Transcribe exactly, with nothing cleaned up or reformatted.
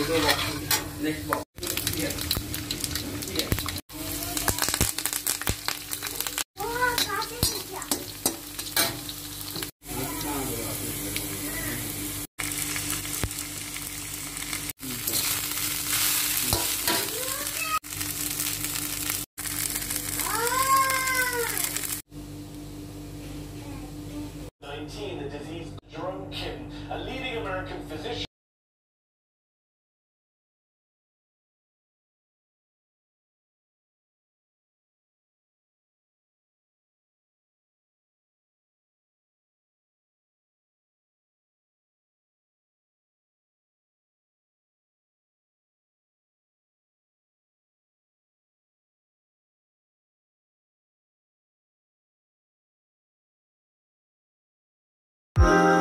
Next box. Here. Here. nineteen, the disease Jerome Kim, a leading American physician. You